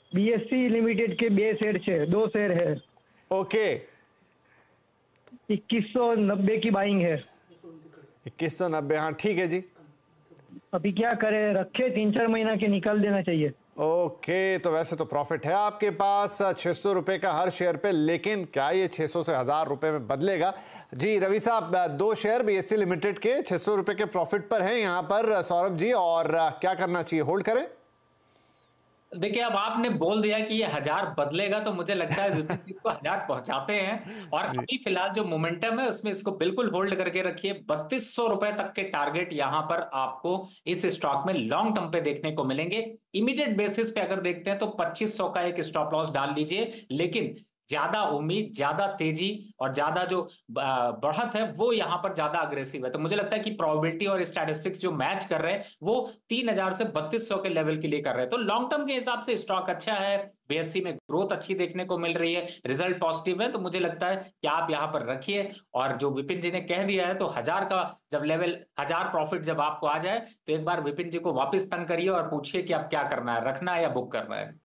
BSc limited के 2 share है, 2 share है। ओके, 2190 की बाइंग है। 2190, हाँ ठीक है जी। अभी क्या करें, रखे 3-4 महीना के निकाल देना चाहिए। ओके, तो वैसे तो प्रॉफिट है आपके पास 600 रुपए का हर शेयर पे, लेकिन क्या ये 600 से 1000 रुपए में बदलेगा? जी रवि साहब, 2 शेयर बीएससी लिमिटेड के 600 रुपए के प्रॉफिट पर हैं यहाँ पर सौरभ जी, और क्या करना चाहिए, होल्ड करें? देखिए, अब आपने बोल दिया कि ये 1000 बदलेगा, तो मुझे लगता है विपिन जी इसको 1000 पहुंचाते हैं। और जी अभी फिलहाल जो मोमेंटम है उसमें इसको बिल्कुल होल्ड करके रखिए। 3200 रुपए तक के टारगेट यहां पर आपको इस स्टॉक में लॉन्ग टर्म पे देखने को मिलेंगे। इमीडिएट बेसिस पे अगर देखते हैं तो 2500 का एक स्टॉप लॉस डाल लीजिए, लेकिन ज्यादा उम्मीद, ज्यादा तेजी और ज्यादा जो बढ़त है वो यहां पर ज्यादा अग्रेसिव है। तो मुझे लगता है कि प्रोबेबिलिटी और स्टैटिस्टिक्स जो मैच कर रहे हैं वो 3000 से 3200 के लेवल के लिए कर रहे हैं। तो लॉन्ग टर्म के हिसाब से स्टॉक अच्छा है, बीएससी में ग्रोथ अच्छी देखने को मिल रही है, रिजल्ट पॉजिटिव है। तो मुझे लगता है कि आप यहां पर रखिए। और जो विपिन जी ने कह दिया है, तो 1000 का जब लेवल, 1000 प्रॉफिट जब आपको आ जाए, तो एक बार विपिन जी को वापस तंग करिए और पूछिए कि अब क्या करना है, रखना है या बुक करना है।